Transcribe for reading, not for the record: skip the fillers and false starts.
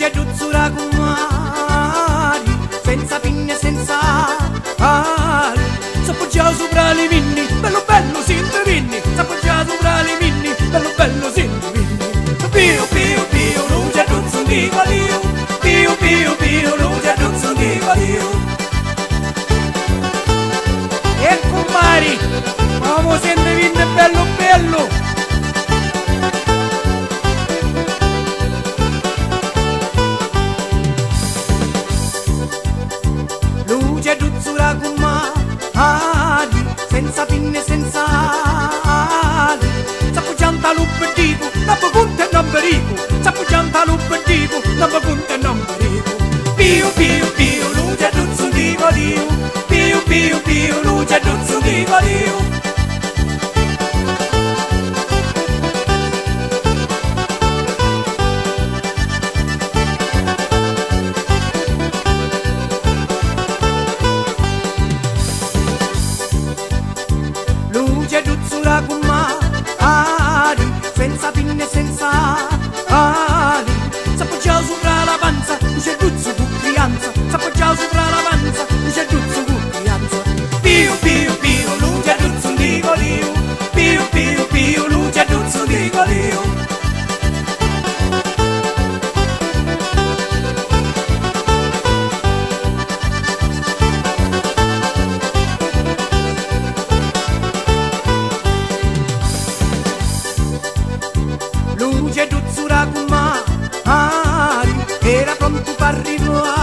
luce giuzzura con mari, senza pinne e senza ali. S'appoggia sopra le minni, bello bello sinterini, s'appoggia sopra le minni, bello bello sinterini. Pio pio pio, luce giuzzu di Valio, pio pio pio, luce giuzzu di Valio. E compari, come sente vinne bello bello. Luce giuzzura con mari, senza pinne e senza ali. S'appoggianta l'ubbedico, non mi conta e non mi rico, s'appoggianta l'ubbedico, non mi conta e non mi rico. Pio pio pio, luce giuzzu di Valio, pio pio pio, luce giuzzu di Valio. Luce giuzzura con mari, senza pinne e senza ali. S'appoggia sopra la panza, luce giuzzu con crianza, s'appoggia sopra la panza, luce giuzzu con crianza. Pio pio pio, luce giuzzu di Valio, pio pio pio, luce giuzzu di Valio. Luce giuzzura con mari, era pronto per arrivare.